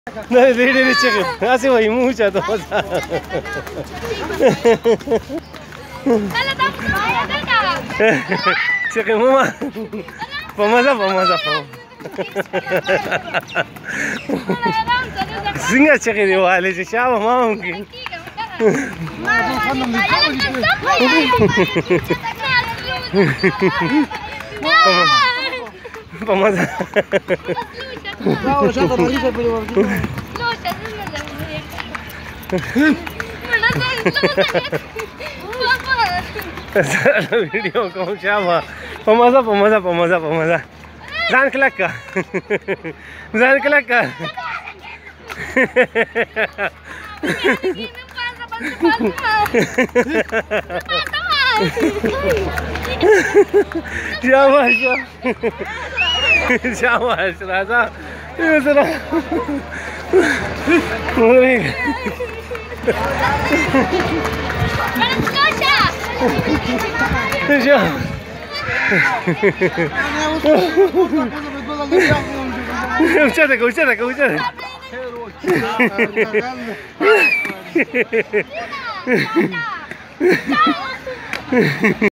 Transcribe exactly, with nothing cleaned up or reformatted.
نه ډېرې ډېرې چغې هسې وایي مو اوچته وځه چغې مو ما په مزه په مزه په څنګه چغې دې والې چې شا به ما هم کړي په مزه ویډیو کوم شابه په مزه په مزه په مزه په مزه ځان کلک که ځان کلک که شاباش شاباش راځه یوسره اوچته که اوچته که اوچته